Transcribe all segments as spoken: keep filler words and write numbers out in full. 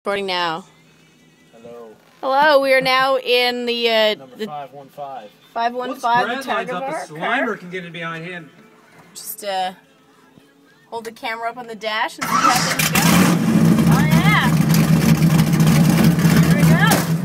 Recording now. Hello. Hello, we are now in the uh, Number the five one five. five one five. The lines Targa up, a bar Slimer car. can get in behind him. Just uh, hold the camera up on the dash and see how things go. Oh yeah. Here we go.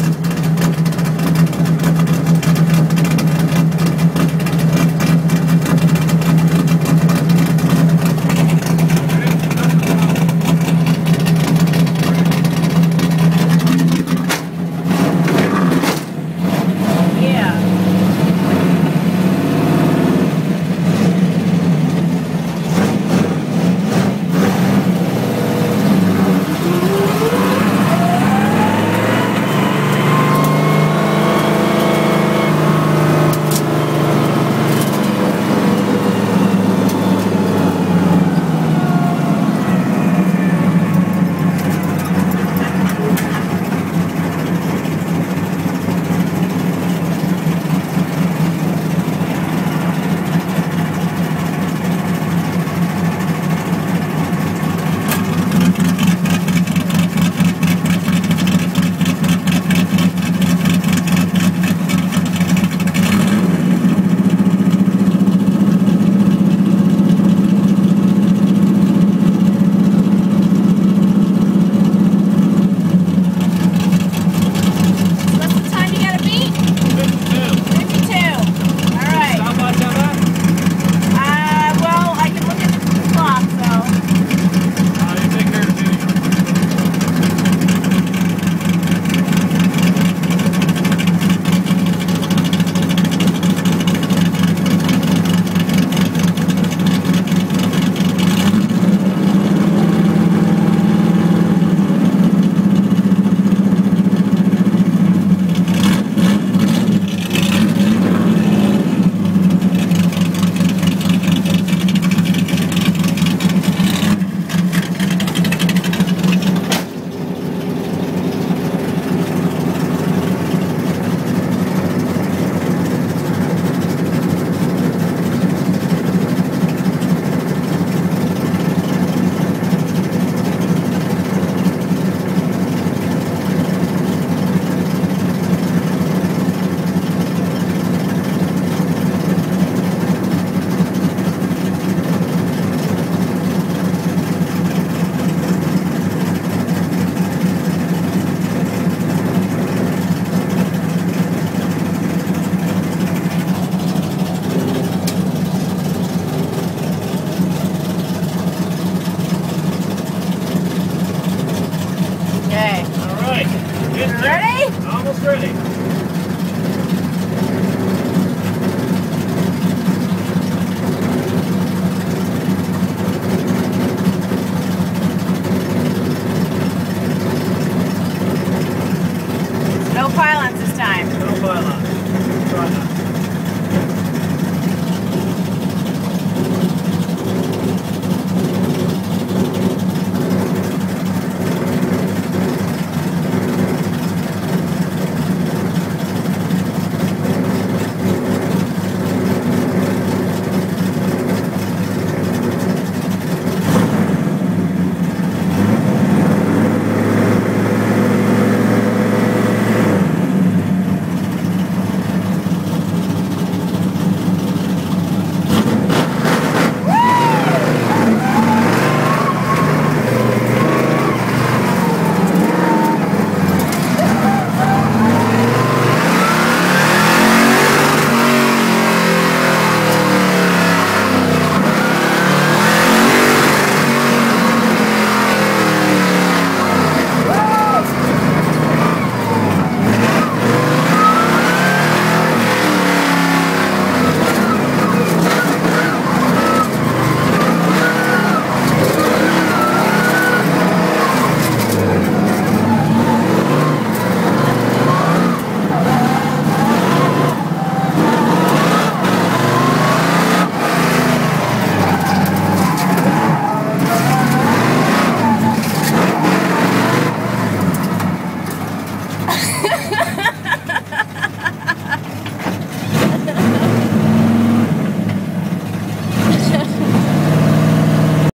All right. Ready? Almost ready.